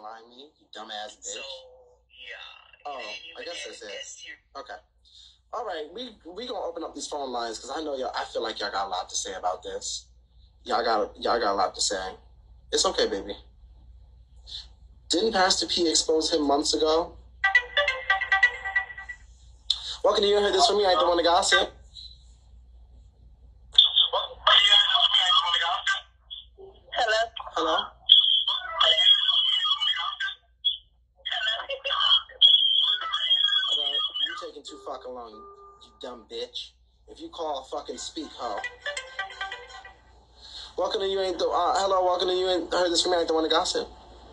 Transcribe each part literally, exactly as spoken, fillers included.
line me, you dumbass bitch. So, yeah. Oh, I guess that's it. Okay. All right, we we gonna open up these phone lines because I know y'all. I feel like y'all got a lot to say about this. Y'all got y'all got a lot to say. It's okay, baby. Didn't Pastor P expose him months ago? Welcome to You Heard This From Me. I ain't the one to gossip. Hello. Hello. Well, you taking too fucking long, you dumb bitch. If you call, fucking speak, ho. Welcome to You Ain't the... Uh, hello, welcome to You Ain't Heard This From Me. I ain't the one to gossip.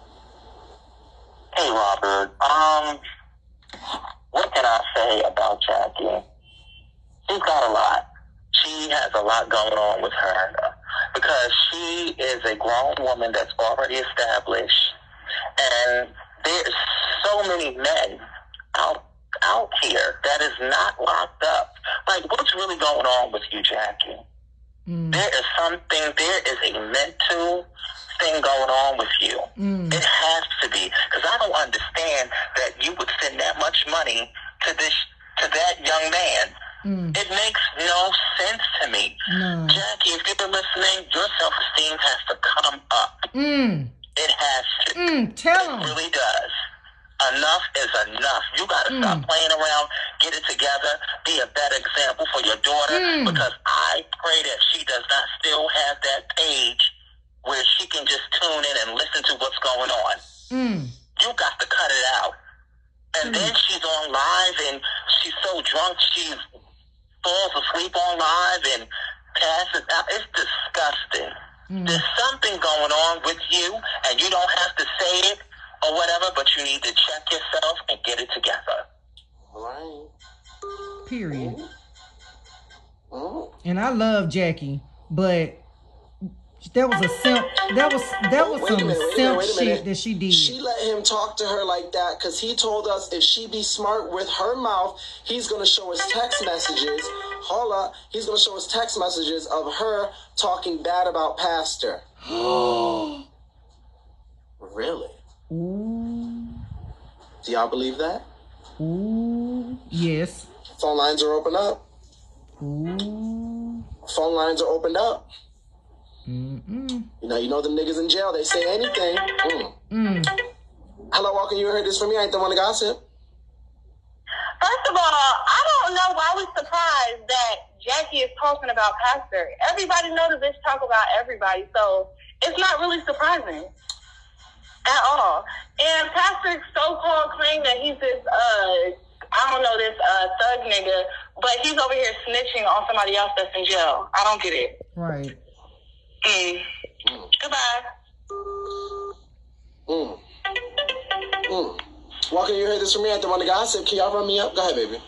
Hey, Robert. Um, what can I say about Jackie? She's got a lot. She has a lot going on with her because she is a grown woman that's already established, and there's so many men out out here that is not locked up. Like, what's really going on with you, Jackie? Mm. There is something. There is a mental thing going on with you. Mm. It has to be, because I don't understand that you would send that much money to this to that young man. Mm. It makes no sense to me. No. Jackie, if you're listening, your self-esteem has to come up. Mm. It has to. Mm, tell it him. really does. Enough is enough. You got to mm. stop playing around, get it together, be a better example for your daughter, mm. because I pray that she does not still have that page where she can just tune in and listen to what's going on. Mm. You got to cut it out. And mm. then she's on live, and she's so drunk, she falls asleep on live and passes out. It's disgusting. Mm. There's something going on with you, and you don't have to say it or whatever, but you need to check yourself and get it together. All right. Period. Ooh. Ooh. And I love Jackie, but that was a simp. That was that was some minute, simp minute, shit that she did. She let him talk to her like that because he told us if she be smart with her mouth, he's gonna show us text messages. Hold up, he's gonna show us text messages of her talking bad about Pastor. Really? Ooh. Do y'all believe that? Ooh. Yes. Phone lines are open up. Ooh. Phone lines are opened up. Mm-mm. You know, you know the niggas in jail, they say anything. Mm. Mm. Hello, welcome. You heard this from me. I ain't the one to gossip. First of all, I don't know why we're surprised that Jackie is talking about Pastor. Everybody knows that bitch talk about everybody, so it's not really surprising at all. And Pastor's so-called claim that he's this, uh, I don't know, this uh, thug nigga, but he's over here snitching on somebody else that's in jail. I don't get it. Right. Mm. Mm. Goodbye. Mm. Mm. Walker, you heard this from me at the one to gossip. Can y'all run me up? Go ahead, baby.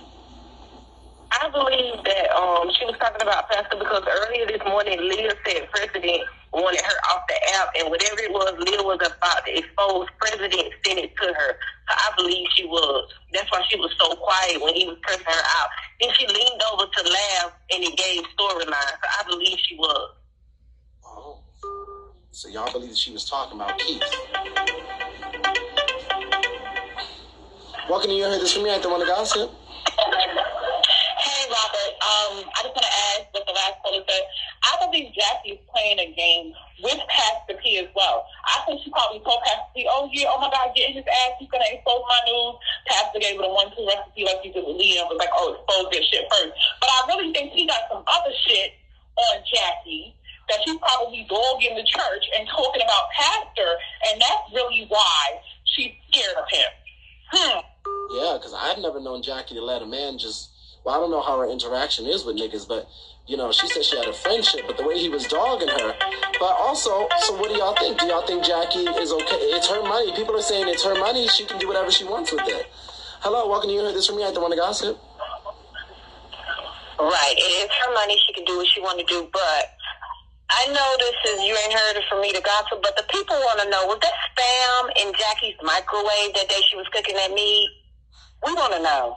I believe that um she was talking about Pastor because earlier this morning Leah said President wanted her off the app, and whatever it was, Leah was about to expose President sent it to her. So I believe she was. That's why she was so quiet when he was pressing her out. Then she leaned over to laugh, and it gave storyline. So I believe she was. Oh. So y'all believe she was talking about Keith. Welcome to You Heard This From Me. I ain't the one to gossip. Hey, Robert. Um, I just want to ask what the last caller said. I believe Jackie is playing a game with Pastor P as well. I think she probably told Pastor P, oh, yeah, oh, my God, get his ass. He's going to expose my news. Pastor gave it a one two recipe like he did with Leah and was like, oh, expose this shit first. But I really think he got some other shit on Jackie that she's probably dogging the church and talking about Pastor, and that's really why she's scared of him. Hmm. Yeah, because I've never known Jackie to let a man just... Well, I don't know how her interaction is with niggas, but, you know, she said she had a friendship, but the way he was dogging her. But also, so what do y'all think? Do y'all think Jackie is okay? It's her money. People are saying it's her money. She can do whatever she wants with it. Hello, welcome to You Heard This From Me. I don't want to gossip. Right. It is her money. She can do what she want to do, but I know this is, you ain't heard it from me to gossip, but the people want to know, was that spam in Jackie's microwave that day she was cooking that meat? We want to know.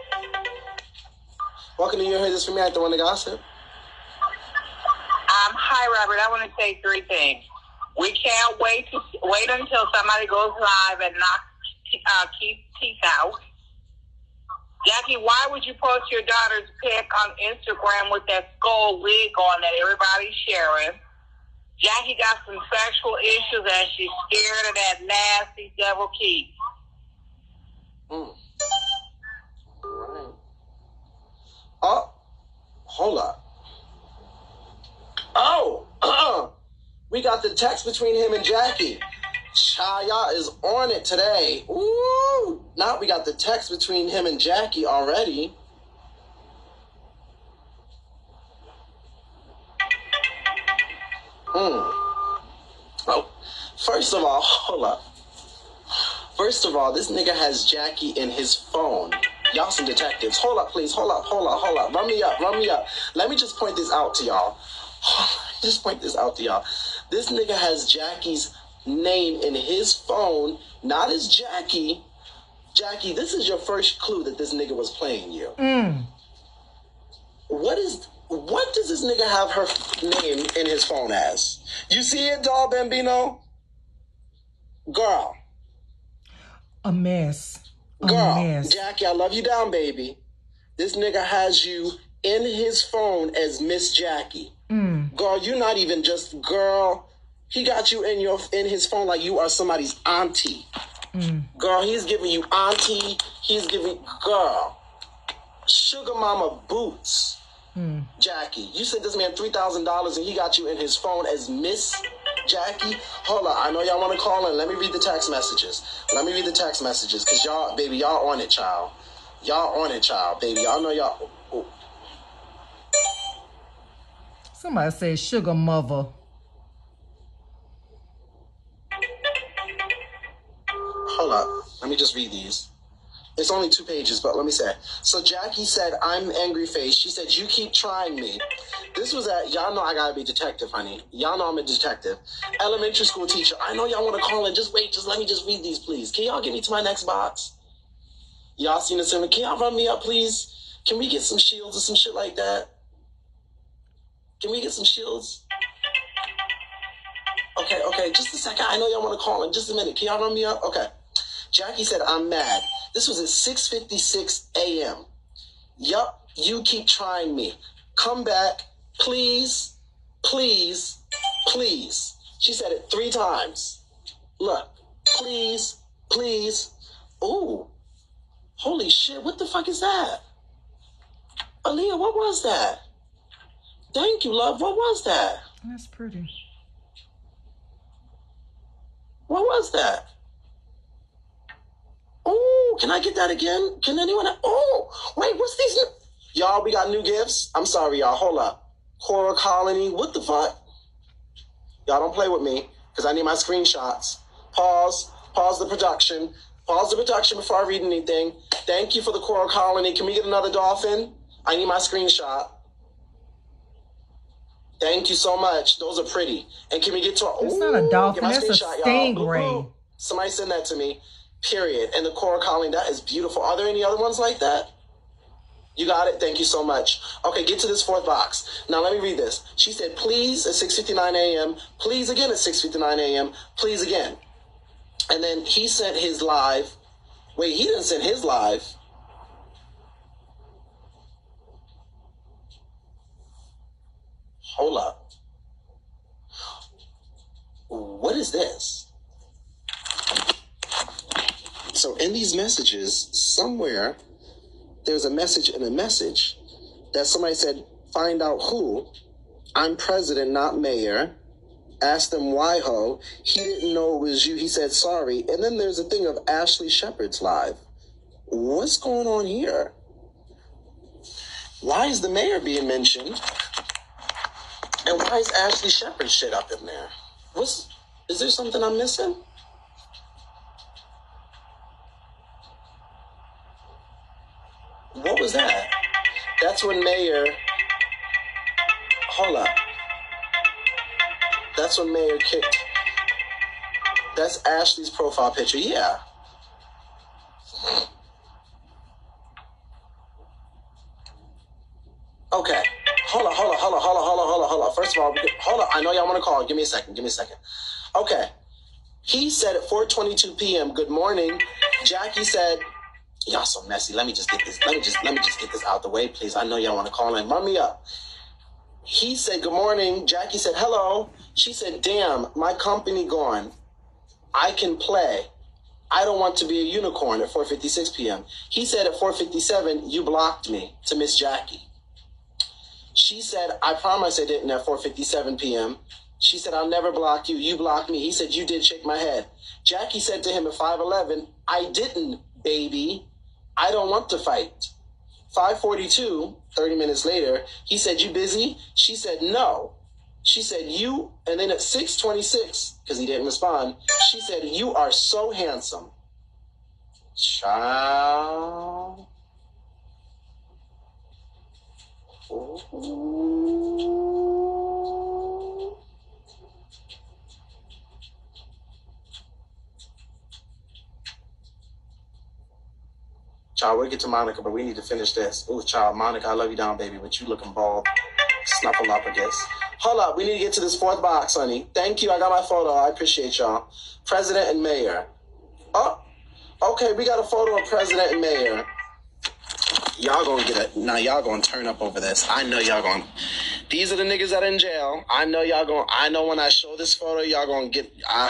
Welcome to You Heard This From Me. I don't want to gossip. I'm Hi, Robert. I want to say three things. We can't wait to wait until somebody goes live and knocks uh, Keith's teeth out. Jackie, why would you post your daughter's pic on Instagram with that skull wig on that everybody's sharing? Jackie got some sexual issues and she's scared of that nasty devil Keith. Mm. All right. Oh, hold up. Oh, we got the text between him and Jackie. Chaya is on it today. Ooh, now we got the text between him and Jackie already. Hmm. Oh, first of all, hold up. First of all, this nigga has Jackie in his phone. Y'all some detectives. Hold up, please. Hold up, hold up, hold up. Run me up, run me up. Let me just point this out to y'all. Just point this out to y'all. This nigga has Jackie's name in his phone, not as Jackie. Jackie, this is your first clue that this nigga was playing you. Mm. What is... What does this nigga have her name in his phone as? You see it, doll Bambino? Girl. A mess. A Girl. mess. Jackie, I love you down, baby. This nigga has you in his phone as Miss Jackie. Mm. Girl, you're not even just girl. He got you in your in his phone like you are somebody's auntie. Mm. Girl, he's giving you auntie. He's giving... Girl. Sugar mama boots. Mm. Jackie, you sent this man three thousand dollars and he got you in his phone as Miss Jackie. Hold on, I know y'all want to call in. Let me read the text messages. Let me read the text messages, because y'all, baby, y'all on it, child. Y'all on it, child, baby. Y'all know y'all... Oh. Somebody said sugar mother. Hold up. Let me just read these. It's only two pages, but let me say. So Jackie said, I'm angry face. She said, you keep trying me. This was at, y'all know I gotta be detective, honey. Y'all know I'm a detective. Elementary school teacher. I know y'all want to call in. Just wait. Just let me just read these, please. Can y'all get me to my next box? Y'all seen this? Can y'all run me up, please? Can we get some shields or some shit like that? Can we get some shields? Okay, okay. Just a second. I know y'all want to call in. Just a minute. Can y'all run me up? Okay. Jackie said, I'm mad. This was at six fifty-six a.m. Yup, you keep trying me. Come back, please, please, please. She said it three times. Look, please, please. Ooh, holy shit, what the fuck is that? Aaliyah, what was that? Thank you, love. What was that? That's pretty. What was that? Oh, can I get that again? Can anyone? Oh, wait, what's these? Y'all, we got new gifts. I'm sorry, y'all. Hold up. Coral Colony. What the fuck? Y'all don't play with me because I need my screenshots. Pause. Pause the production. Pause the production before I read anything. Thank you for the Coral Colony. Can we get another dolphin? I need my screenshot. Thank you so much. Those are pretty. And can we get to? It's Ooh, not a dolphin. That's a stingray. Somebody send that to me. Period. And the Coral Colony, that is beautiful. Are there any other ones like that? You got it? Thank you so much. Okay, get to this fourth box. Now let me read this. She said, please at six fifty-nine a.m. Please again at six fifty-nine a.m. Please again. And then he sent his live. Wait, he didn't send his live. Hold up. What is this? So in these messages, somewhere, there's a message in a message that somebody said, find out who. I'm president, not mayor. Asked them why ho. He didn't know it was you. He said sorry. And then there's a thing of Ashley Shepherd's live. What's going on here? Why is the mayor being mentioned? And why is Ashley Shepherd shit up in there? What's, is there something I'm missing? What was that? That's when Mayor... Hold up. That's when Mayor kicked... That's Ashley's profile picture. Yeah. Okay. Hold on, hold on, hold on, hold on, hold on, hold on, hold on. First first of all, hold on. I know y'all want to call. Give me a second. Give me a second. Okay. He said at four twenty-two p.m., good morning. Jackie said, y'all so messy. Let me just get this. Let me just let me just get this out the way, please. I know y'all want to call in. Run me up. He said, good morning. Jackie said, hello. She said, damn, my company gone. I can play. I don't want to be a unicorn at four fifty-six p.m. He said at four fifty-seven, you blocked me to Miss Jackie. She said, I promise I didn't at four fifty-seven p.m. She said, I'll never block you. You blocked me. He said, you did shake my head. Jackie said to him at five eleven, I didn't, baby. I don't want to fight. five forty-two, thirty minutes later, he said, you busy? She said, no. She said, you, and then at six twenty-six, because he didn't respond, she said, you are so handsome. Child. Ooh. Child, we'll get to Monica, but we need to finish this. Ooh, child, Monica, I love you down, baby, but you looking bald. Snuffleupagus. Hold up, we need to get to this fourth box, honey. Thank you, I got my photo. I appreciate y'all. President and mayor. Oh, okay, we got a photo of president and mayor. Y'all gonna get it. Now y'all gonna turn up over this. I know y'all gonna. These are the niggas that are in jail. I know y'all gonna. I know when I show this photo, y'all gonna get. Ah.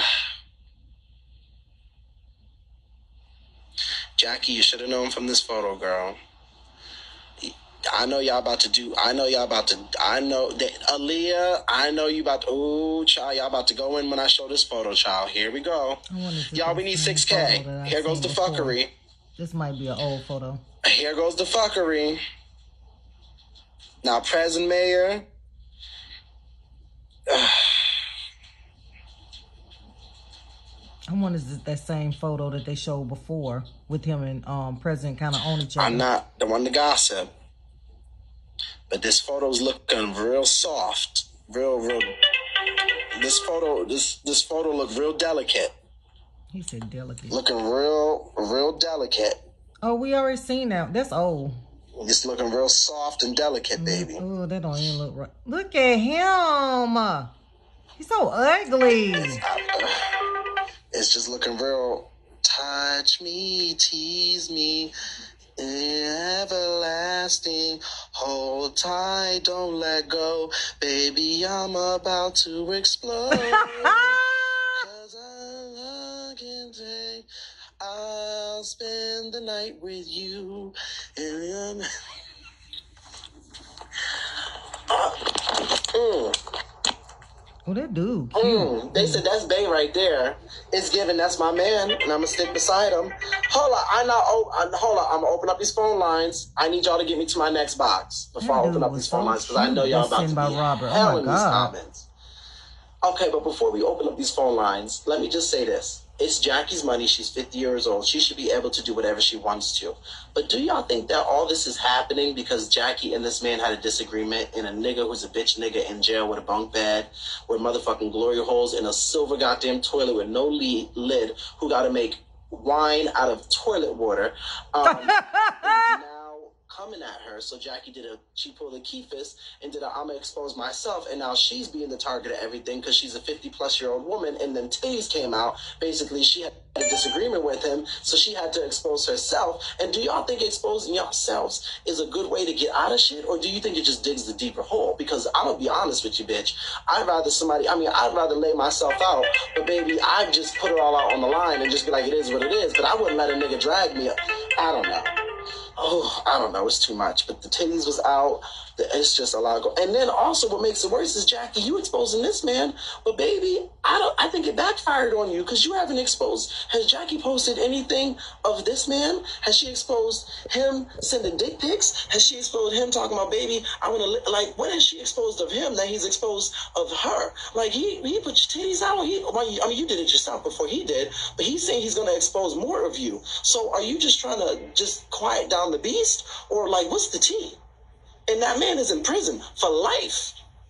Jackie, you should have known from this photo, girl. I know y'all about to do, I know y'all about to, I know that, Aaliyah, I know you about to, ooh, child, y'all about to go in when I show this photo, child. Here we go. Y'all, we need six K. Here goes the before. fuckery. This might be an old photo. Here goes the fuckery. Now, President Mayor. I wonder is that same photo that they showed before with him and um, President kind of on each other. I'm not the one to gossip, but this photo's looking real soft, real, real. This photo, this this photo look real delicate. He said delicate. Looking real, real delicate. Oh, we already seen that. That's old. It's looking real soft and delicate, baby. Oh, that don't even look right. Look at him. He's so ugly. It's, uh, it's just looking real. Touch me, tease me, everlasting. Hold tight, don't let go. Baby, I'm about to explode. Cause I, I can take, I'll spend the night with you. And uh, mm. Oh, that dude, cute. Mm, they said that's Bay right there. It's given. That's my man, and I'm gonna stick beside him. Hold on, I not. Oh, I, hold on. I'm gonna open up these phone lines. I need y'all to get me to my next box before That I open up these phone lines because I know y'all about to be Robert. hell Oh in my these God. comments. Okay, but before we open up these phone lines, let me just say this. It's Jackie's money. She's fifty years old. She should be able to do whatever she wants to. But do y'all think that all this is happening because Jackie and this man had a disagreement and a nigga who's a bitch nigga in jail with a bunk bed, with motherfucking glory holes in a silver goddamn toilet with no lead, lid, who got to make wine out of toilet water, um, is now coming at her. So Jackie did a, she pulled a Keefus and did a, I'm gonna expose myself, and now she's being the target of everything because she's a fifty plus year old woman, and then titties came out. Basically, she had a disagreement with him, so she had to expose herself. And do y'all think exposing yourselves is a good way to get out of shit, or do you think it just digs the deeper hole? Because I'm gonna be honest with you, bitch. I'd rather somebody, I mean, I'd rather lay myself out, but baby, I'd just put it all out on the line and just be like, it is what it is. But I wouldn't let a nigga drag me up. I don't know. Oh, I don't know. It's too much. But the titties was out. It's just a lot go. And then also what makes it worse is, Jackie, you exposing this man. But baby, I don't. I think it backfired on you because you haven't exposed. Has Jackie posted anything of this man? Has she exposed him sending dick pics? Has she exposed him talking about, baby, I want to, li-? like, what has she exposed of him that he's exposed of her? Like, he, he put your titties out. He, I mean, you did it yourself before he did, but he's saying he's going to expose more of you. So are you just trying to just quiet down the beast? Or, like, what's the tea? And that man is in prison for life.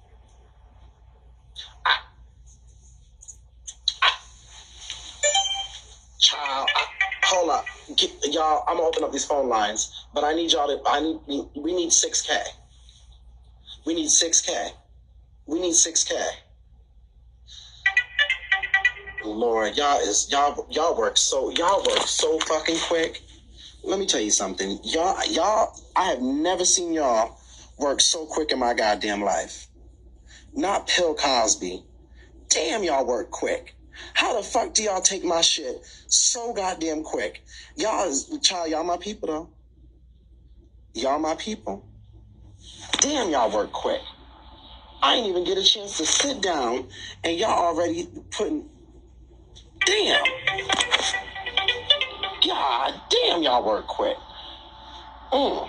I, I, child, I, hold up. Get, y'all, I'm going to open up these phone lines, but I need y'all to, I need, we need six K. We need six K. We need six K. Lord, y'all is y'all y'all work so y'all work so fucking quick. Let me tell you something. Y'all y'all I have never seen y'all work so quick in my goddamn life. Not Bill Cosby. Damn, y'all work quick. How the fuck do y'all take my shit so goddamn quick? Y'all is child, y'all my people though. Y'all my people. Damn, y'all work quick. I ain't even get a chance to sit down and y'all already putting damn. God damn, y'all work quick. Mm.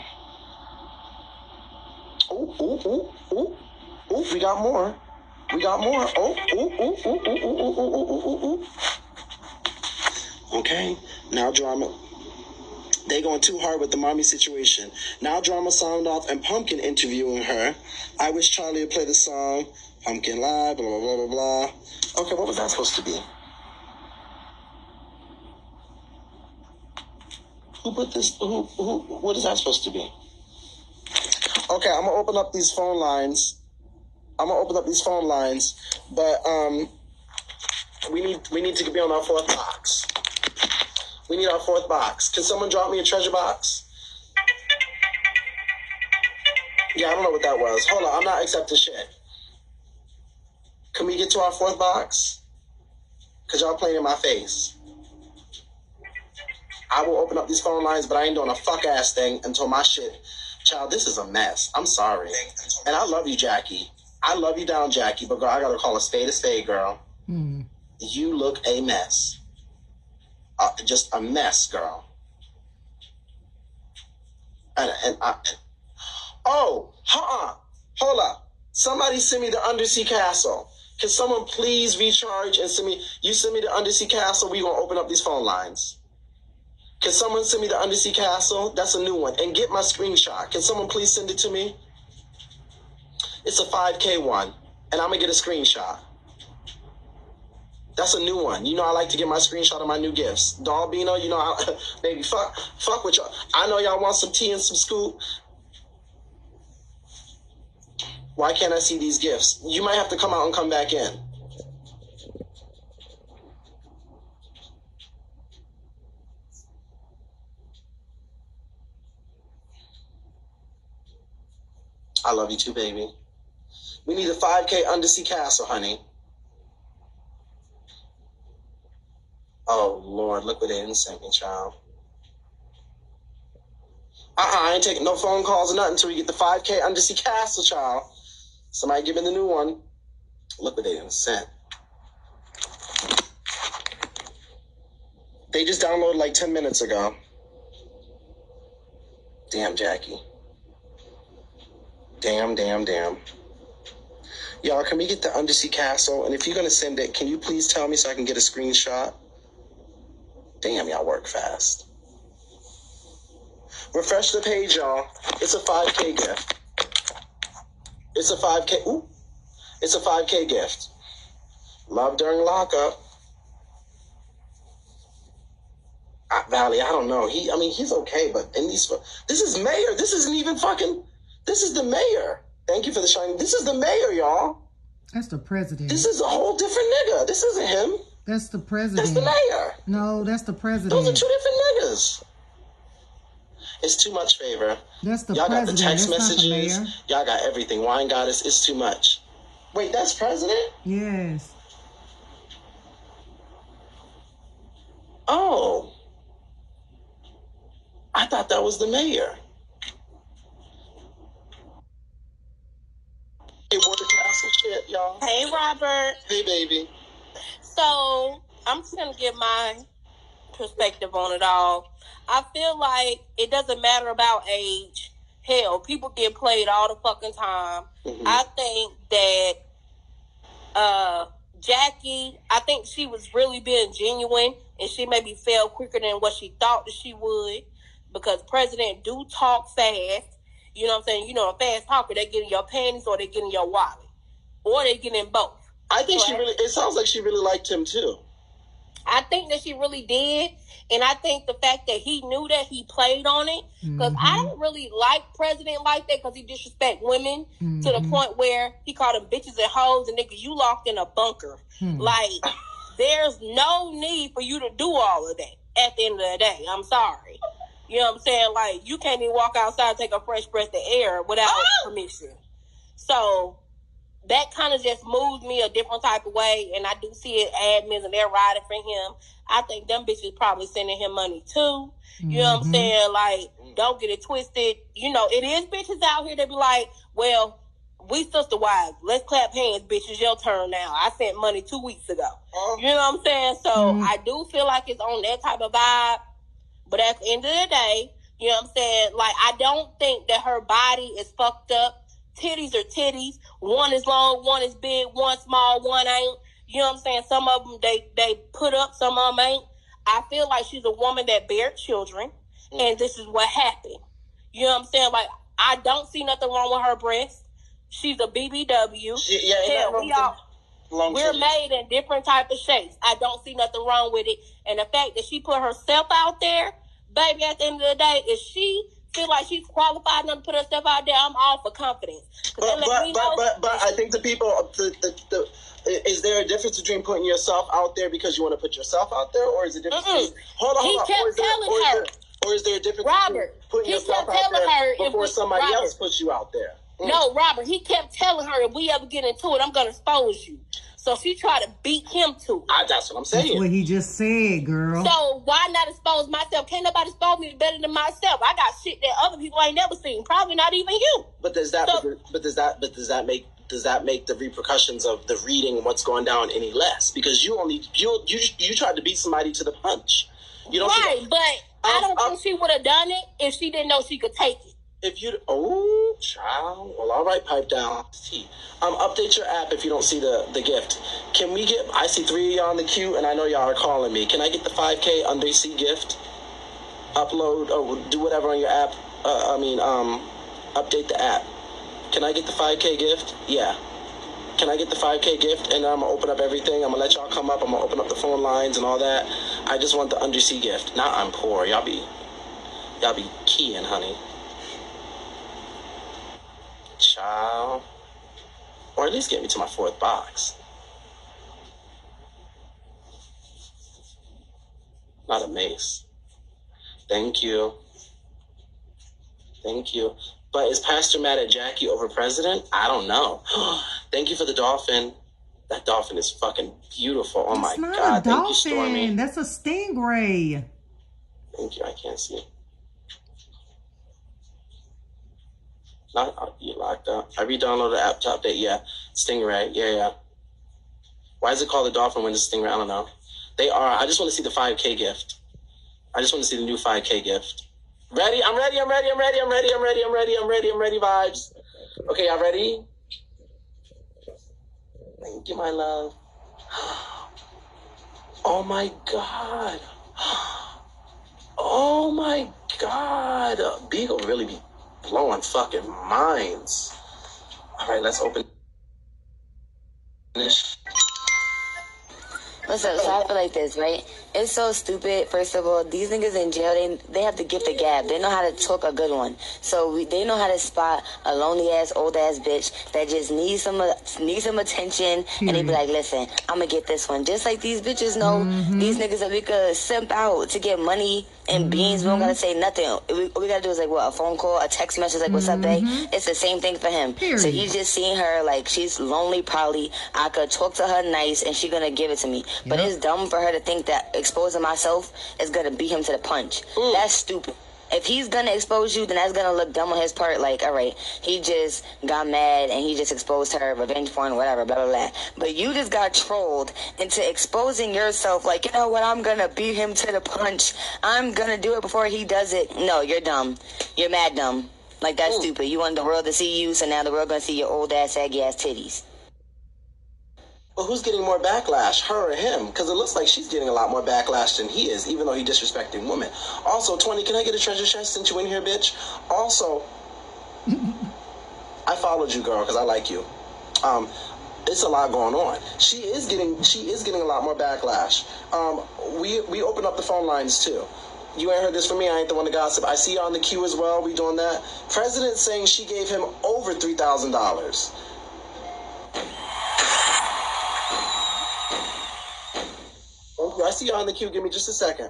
Ooh, ooh, ooh, ooh. Ooh, we got more. We got more. Oh, ooh, ooh, ooh, ooh, ooh, ooh, ooh, ooh, ooh, ooh. Okay, now drama. They going too hard with the mommy situation. Now drama sound off and Pumpkin interviewing her. I wish Charlie would play the song. Pumpkin live, blah, blah, blah, blah, blah. Okay, what was that supposed to be? Who put this, who, who, what is that supposed to be? Okay, I'm gonna open up these phone lines. I'm gonna open up these phone lines, but um, we need, we need to be on our fourth box. We need our fourth box. Can someone drop me a treasure box? Yeah, I don't know what that was. Hold on, I'm not accepting shit. Can we get to our fourth box? Because y'all playing in my face. I will open up these phone lines, but I ain't doing a fuck-ass thing until my shit. Child, this is a mess. I'm sorry. And I love you, Jackie. I love you down, Jackie, but girl, I gotta call a spade a spade, girl. Mm. You look a mess. Uh, just a mess, girl. And, and I... And, oh, uh-uh. Hold up. Somebody send me the Undersea Castle. Can someone please recharge and send me... You send me the Undersea Castle, we gonna open up these phone lines. Can someone send me the Undersea Castle? That's a new one. And get my screenshot. Can someone please send it to me? It's a five K one. And I'm going to get a screenshot. That's a new one. You know I like to get my screenshot of my new gifts. Dalbino, you know, I, baby, fuck, fuck with y'all. I know y'all want some tea and some scoop. Why can't I see these gifts? You might have to come out and come back in. I love you too, baby. We need a five K Undersea Castle, honey. Oh, Lord, look what they didn't send me, child. Uh-uh, I ain't taking no phone calls or nothing until we get the five K Undersea Castle, child. Somebody give me the new one. Look what they didn't send. They just downloaded like ten minutes ago. Damn, Jackie. Damn, damn, damn. Y'all, can we get the Undersea Castle? And if you're going to send it, can you please tell me so I can get a screenshot? Damn, y'all work fast. Refresh the page, y'all. It's a five K gift. It's a five K. Ooh. It's a five K gift. Love during lockup. Uh, Valley, I don't know. He, I mean, he's okay, but in these, this is mayor. This isn't even fucking, this is the mayor. Thank you for the shine. This is the mayor, y'all. That's the president. This is a whole different nigga. This isn't him. That's the president. That's the mayor. No, that's the president. Those are two different niggas. It's too much favor. That's the y'all president. Got the text that's messages. Not the y'all got everything. Wine goddess. It's too much. Wait, that's president? Yes. Oh. I thought that was the mayor. Hey, water castle shit, y'all. Hey, Robert. Hey, baby. So, I'm just going to give my perspective on it all. I feel like it doesn't matter about age. Hell, people get played all the fucking time. Mm-hmm. I think that uh, Jackie, I think she was really being genuine, and she maybe fell quicker than what she thought that she would, because President do talk fast. You know what I'm saying? You know, a fast talker, they get in your panties or they get in your wallet. Or they get in both. I think so she really, it sounds like she really liked him too. I think that she really did. And I think the fact that he knew that, he played on it. Because mm-hmm. I don't really like President like that because he disrespect women mm-hmm. to the point where he called them bitches and hoes and niggas, you locked in a bunker. Mm-hmm. Like, there's no need for you to do all of that at the end of the day. I'm sorry. You know what I'm saying? Like, you can't even walk outside and take a fresh breath of air without oh! permission. So, that kind of just moves me a different type of way. And I do see it, admins, and they're riding for him. I think them bitches probably sending him money, too. Mm-hmm. You know what I'm saying? Like, don't get it twisted. You know, it is bitches out here that be like, well, we sister wives. Let's clap hands, bitches. Your turn now. I sent money two weeks ago. Oh. You know what I'm saying? So, mm-hmm. I do feel like it's on that type of vibe. But at the end of the day, you know what I'm saying? Like, I don't think that her body is fucked up. Titties are titties. One is long, one is big, one small, one ain't. You know what I'm saying? Some of them, they, they put up, some of them ain't. I feel like she's a woman that bear children, mm. and this is what happened. You know what I'm saying? Like, I don't see nothing wrong with her breasts. She's a B B W. She, yeah, Hell, we all, we're titties. Made in different type of shapes. I don't see nothing wrong with it. And the fact that she put herself out there, baby, at the end of the day, if she feel like she's qualified enough to put herself out there, I'm all for confidence. But but, but, but but I think the people, the, the, the is there a difference between putting yourself out there because you want to put yourself out there, or is it different? Between, hold on, hold he on. kept or is there, telling or is her. There, or is there a difference Robert, between putting yourself out there before we, somebody Robert, else puts you out there? Mm. No, Robert, he kept telling her, if we ever get into it, I'm going to expose you. So she tried to beat him to it. I, that's what I'm saying. That's what he just said, girl. So why not expose myself? Can't nobody expose me better than myself. I got shit that other people ain't never seen. Probably not even you. But does that? So, but does that? But does that make? Does that make the repercussions of the reading what's going down any less? Because you only you you you tried to beat somebody to the punch. You don't right, see but I don't um, think she would have done it if she didn't know she could take it. If you oh child, well, all right, pipe down. Um, update your app if you don't see the the gift. Can we get? I see three of y'all in the queue, and I know y'all are calling me. Can I get the five K undersea gift? Upload or do whatever on your app. Uh, I mean, um, update the app. Can I get the five K gift? Yeah. Can I get the five K gift? And I'm gonna open up everything. I'm gonna let y'all come up. I'm gonna open up the phone lines and all that. I just want the undersea gift. Now I'm poor. Y'all be, y'all be keying, honey. Child. Or at least get me to my fourth box. Not a mace. Thank you. Thank you. But is Pastor mad at Jackie over president? I don't know. Thank you for the dolphin. That dolphin is fucking beautiful. Oh That's my not God. A dolphin. Thank you, Stormy. That's a stingray. Thank you. I can't see it. Not uh, you locked up. I re-downloaded the app to update. Yeah. Stingray. Yeah, yeah. Why is it called a dolphin when it's stingray? I don't know. They are. I just want to see the five K gift. I just want to see the new five K gift. Ready? I'm ready. I'm ready. I'm ready. I'm ready. I'm ready. I'm ready. I'm ready. I'm ready. Vibes. Okay, y'all ready? Thank you, my love. Oh my God. Oh my God. Beagle really be blowing fucking minds. All right, let's open this. What's up? So I feel like this, right? It's so stupid. First of all, these niggas in jail, they they have the gift of gab. They know how to talk a good one. So we, they know how to spot a lonely ass, old ass bitch that just needs some needs some attention, mm-hmm. and they be like, "Listen, I'm gonna get this one." Just like these bitches know mm-hmm. these niggas that we could simp out to get money and mm-hmm. beans. We don't gotta say nothing. We, what we gotta do is like what, a phone call, a text message, like, "What's mm-hmm. up, babe?" It's the same thing for him. Period. So he's just seeing her like she's lonely. Probably I could talk to her nice, and she gonna give it to me. Yep. But it's dumb for her to think that exposing myself is gonna beat him to the punch. Mm. That's stupid. If he's gonna expose you, then that's gonna look dumb on his part. Like, all right, he just got mad and he just exposed her, revenge porn, whatever, blah, blah, blah. But you just got trolled into exposing yourself. Like, you know what? I'm gonna beat him to the punch. I'm gonna do it before he does it. No, you're dumb. You're mad dumb. Like, that's mm. stupid. You want the world to see you, so now the world gonna see your old ass, saggy ass titties. Well, who's getting more backlash, her or him? Because it looks like she's getting a lot more backlash than he is, even though he's disrespecting women. Also, twenty, can I get a treasure chest since you in here, bitch? Also, I followed you, girl, because I like you. Um, it's a lot going on. She is getting she is getting a lot more backlash. Um, we we open up the phone lines too. You ain't heard this from me. I ain't the one to gossip. I see you on the queue as well. We doing that. President saying she gave him over three thousand dollars. I see you on the queue. Give me just a second.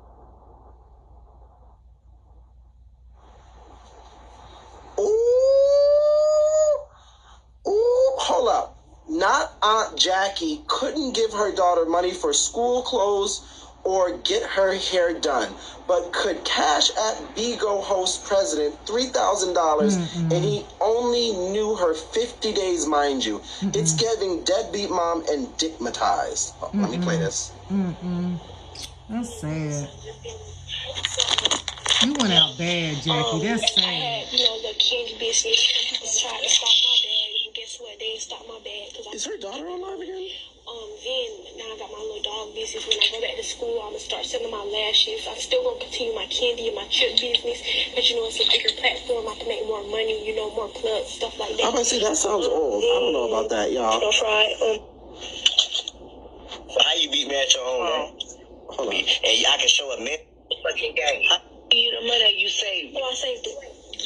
Ooh, ooh, hold up. Not Aunt Jackie couldn't give her daughter money for school clothes or get her hair done, but could cash at Bigo host president three thousand dollars, mm-hmm. and he only knew her fifty days, mind you. Mm-hmm. It's giving deadbeat mom and dickmatized. Oh, mm-hmm. Let me play this. Mm-mm. That's sad. You went out bad, Jackie. Um, That's sad. I had, you know, the candy business. Some people tried to stop my bag, and guess what? They didn't stop my bag. Cause I, Is her daughter alive again? Um, then, now I got my little dog business. When I go back to school, I'm going to start selling my lashes. I'm still going to continue my candy and my chip business. But, you know, it's a bigger platform. I can make more money, you know, more plugs, stuff like that. I'm going to say, that sounds old. I don't know about that, y'all. You know, right? Um, so how you beat me at your own game? Hold on. And I can show a man fucking game. How you the money you saved? Well, I saved it.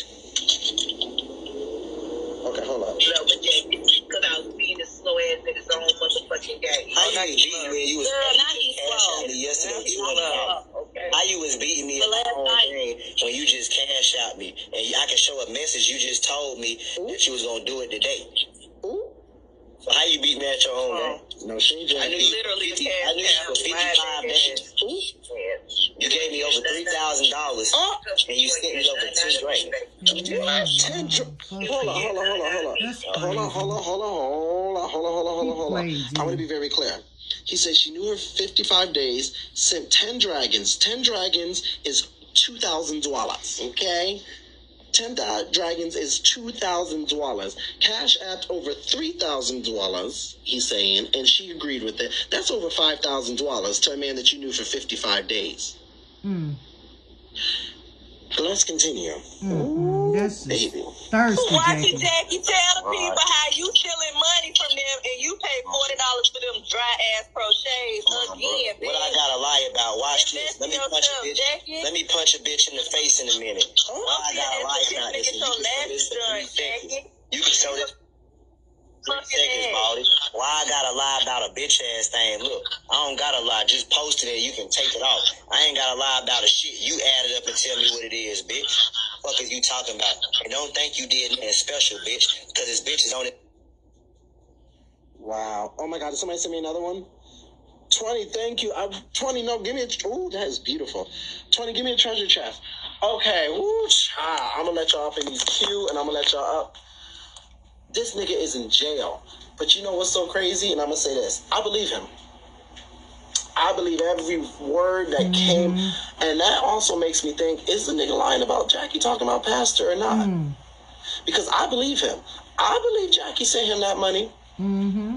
Okay, hold on. No, but because I was being this slow ass nigga's own motherfucking game. How you was beating me? You was Girl, not he slow. me yesterday. You Not was slow. Okay. How you was beating me at my own game when you just cash out me, and I can show a message you just told me Ooh. that you was gonna do it today. Ooh. So how you beat me at your own game? No, she ain't. I knew you literally fifty, I knew you for fifty-five days. You gave me over three thousand dollars, and you sent me over ten grand. Ten grand. Hold on, hold on, hold on, hold on, hold on, hold on, hold on, hold on, hold on, hold on, hold on, hold on. I want to be very clear. He said she knew her fifty-five days, sent ten dragons. Ten dragons is two thousand dollars. Okay. Ten dragons is two thousand dollars. Cash apped over three thousand dollars, he's saying, and she agreed with it. That's over five thousand dollars to a man that you knew for fifty-five days. Mm. But let's continue. Mm-hmm. That's baby. Thirsty, Watch Jackie. it, Jackie. Tell the people right. how you stealing money from them and you pay forty dollars for them dry ass crochets uh, again, bro. What I gotta lie about? Watch this. Let me punch a bitch. Jackie. Let me punch a bitch in the face in a minute. Oh, what I gotta lie about this? You can show this Jackie. You can show this. Three seconds, Baldy. Why I gotta lie about a bitch ass thing? Look, I don't gotta lie. Just post it and you can take it off. I ain't gotta lie about a shit. You add it up and tell me what it is, bitch. What the fuck is you talking about? And don't think you did nothing special, bitch, because this bitch is on it. Wow. Oh my God, did somebody send me another one? twenty, thank you. I'm twenty, no, give me a, ooh, that is beautiful. twenty, give me a treasure chest. Okay, ooh, child. I'm gonna let y'all up in these queue and I'm gonna let y'all up. This nigga is in jail. But you know what's so crazy? And I'm going to say this. I believe him. I believe every word that mm. came. And that also makes me think, is the nigga lying about Jackie talking about Pastor or not? Mm. Because I believe him. I believe Jackie sent him that money. Mm-hmm.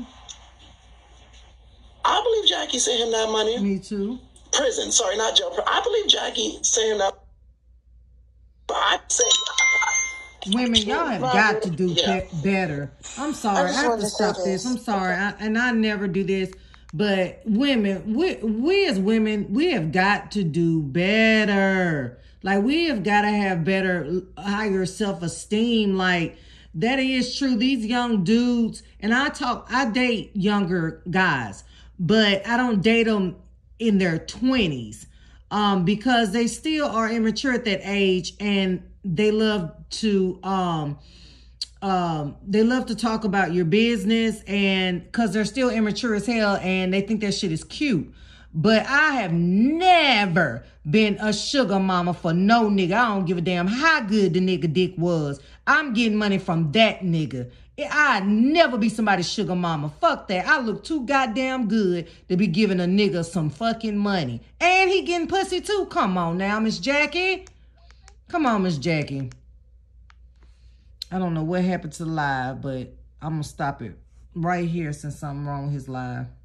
I believe Jackie sent him that money. Me too. Prison. Sorry, not jail. I believe Jackie sent him that. But I say... Women, y'all have got to do yeah. be better. I'm sorry. I, I have to stop this. this. I'm sorry. I, and I never do this. But women, we, we as women, we have got to do better. Like, we have got to have better, higher self-esteem. Like, that is true. These young dudes, and I talk, I date younger guys, but I don't date them in their twenties um, because they still are immature at that age, and they love to um um they love to talk about your business, and because they're still immature as hell and they think that shit is cute. But I have never been a sugar mama for no nigga. I don't give a damn how good the nigga dick was. I'm getting money from that nigga. I'd never be somebody's sugar mama. Fuck that. I look too goddamn good to be giving a nigga some fucking money. And he getting pussy too. Come on now, Miss Jackie. Come on, Miss Jackie. I don't know what happened to the live, but I'm going to stop it right here since something wrong with his live.